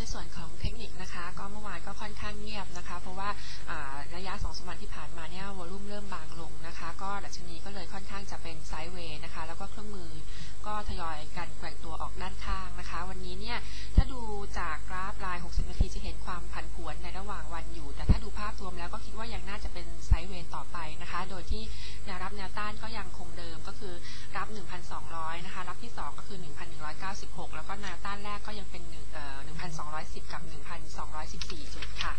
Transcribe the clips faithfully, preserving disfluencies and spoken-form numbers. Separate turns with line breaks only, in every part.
ส่วนของเทคนิคนะคะก็เมื่อวานก็ค่อนข้างเงียบนะคะเพราะว่าระยะสองสามวันที่ผ่านมาเนี่ยวอลุ่มเริ่มบางลงนะคะก็ดัชนีก็เลยค่อนข้างจะเป็นไซด์เวย์นะคะแล้วก็เครื่องมือก็ทยอยกันแกว่งตัวออกด้านข้างนะคะวันนี้เนี่ยถ้าดูจากกราฟรายหกสิบนาทีจะเห็นความผันผวนในระหว่างวันอยู่แต่ถ้าดูภาพรวมแล้วก็คิดว่ายังน่าจะเป็นไซด์เวย์ต่อไปนะคะโดยที่แนวรับแนวต้านก็ยังคงเดิมก็คือรับ หนึ่งพันสองร้อย นะคะรับที่สองก็คือ หนึ่งพันหนึ่งร้อยเก้าสิบหก แล้วก็แนวต้านแรกก็ยังเป็นหนึ่งพันสองร้อยสิบ กับ หนึ่งพันสองร้อยสิบสี่ จุดค่ะ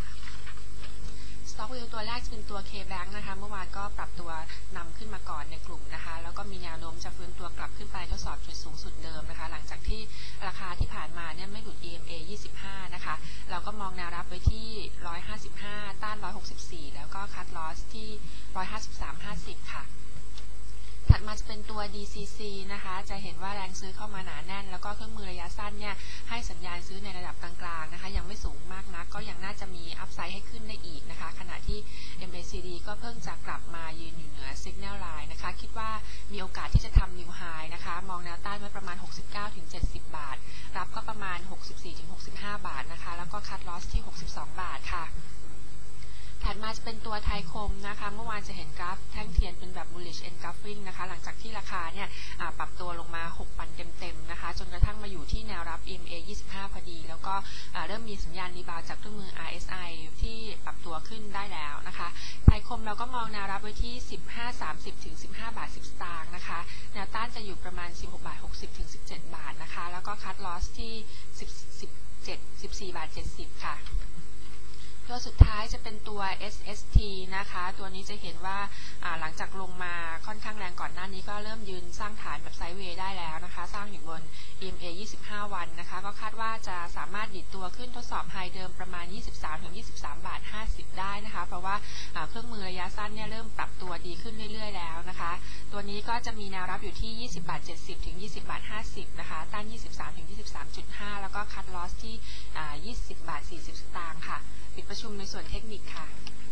Stock View ตัวแรกจะเป็นตัว K-Bank นะคะเมื่อวานก็ปรับตัวนำขึ้นมาก่อนในกลุ่มนะคะแล้วก็มีแนวโน้มจะฟื้นตัวกลับขึ้นไปทดสอบจุดสูงสุดเดิมนะคะหลังจากที่ราคาที่ผ่านมาเนี่ยไม่หลุด อี เอ็ม เอ ยี่สิบห้านะคะเราก็มองแนวรับไว้ที่หนึ่งร้อยห้าสิบห้าต้านหนึ่งร้อยหกสิบสี่แล้วก็คัทลอสที่หนึ่งร้อยห้าสิบสามจุดห้าศูนย์ค่ะถัดมาจะเป็นตัว ดี ซี ซี นะคะจะเห็นว่าแรงซื้อเข้ามาหนาแน่นแล้วก็เครื่องมือระยะสั้นเนี่ยให้สัญญาณซื้อในระดับกลางๆนะคะยังไม่สูงมากนักก็ยังน่าจะมีอัพไซด์ให้ขึ้นได้อีกนะคะขณะที่ เอ็ม เอ ซี ดี ก็เพิ่งจะกลับมายืนอยู่เหนือ Signal Line นะคะคิดว่ามีโอกาสที่จะทำ New High นะคะมองแนวต้านไว้ประมาณ หกสิบเก้าถึงเจ็ดสิบ บาทรับก็ประมาณ หกสิบสี่ถึงหกสิบห้า บาทนะคะแล้วก็คัทลอสที่หกสิบสองบาทค่ะถัดมาจะเป็นตัวไทยคมนะคะเมื่อวานจะเห็นกราฟแท่งเทียนเป็นแบบ bullish engulfing นะคะหลังจากที่ราคาเนี่ยปรับตัวลงมาหกวันเต็มๆนะคะจนกระทั่งมาอยู่ที่แนวรับ อี เอ็ม เอ ยี่สิบห้าพอดีแล้วก็เริ่มมีสัญญาณรีบาวจากเครื่องมือ อาร์ เอส ไอ ที่ปรับตัวขึ้นได้แล้วนะคะไทยคมเราก็มองแนวรับไว้ที่สิบห้าสามสิบถึงสิบห้าบาทสิบสตางค์นะคะแนวต้านจะอยู่ประมาณสิบหกบาทหกสิบถึงสิบเจ็ดบาทนะคะแล้วก็คัทลอสที่สิบ สิบเจ็ด สิบสี่บาทเจ็ดสิบค่ะตัวสุดท้ายจะเป็นตัว เอส เอส ที นะคะตัวนี้จะเห็นว่าหลังจากลงมาค่อนข้างแรงก่อนหน้านี้ก็เริ่มยืนสร้างฐานแบบไซด์เวย์ได้แล้วนะคะสร้างอยู่บน อี เอ็ม เอ ยี่สิบห้า วันนะคะก็คาดว่าจะสามารถดิดตัวขึ้นทดสอบไฮเดิมประมาณ ยี่สิบสามถึงยี่สิบสามบาทห้าสิบได้นะคะเพราะว่าเครื่องมือระยะสั้นเนี่ยเริ่มปรับตัวดีขึ้นเรื่อยๆแล้วนะคะตัวนี้ก็จะมีแนวรับอยู่ที่ยี่สิบบาทเจ็ดสิบถึงยี่สิบบาทห้าสิบนะคะต้านยี่สิบสามถึงยี่สิบสามจุดห้าแล้วก็คัทลอสที่ยี่สิบบาทสี่สิบสตางค์ค่ะปิดประชุมในส่วนเทคนิคค่ะ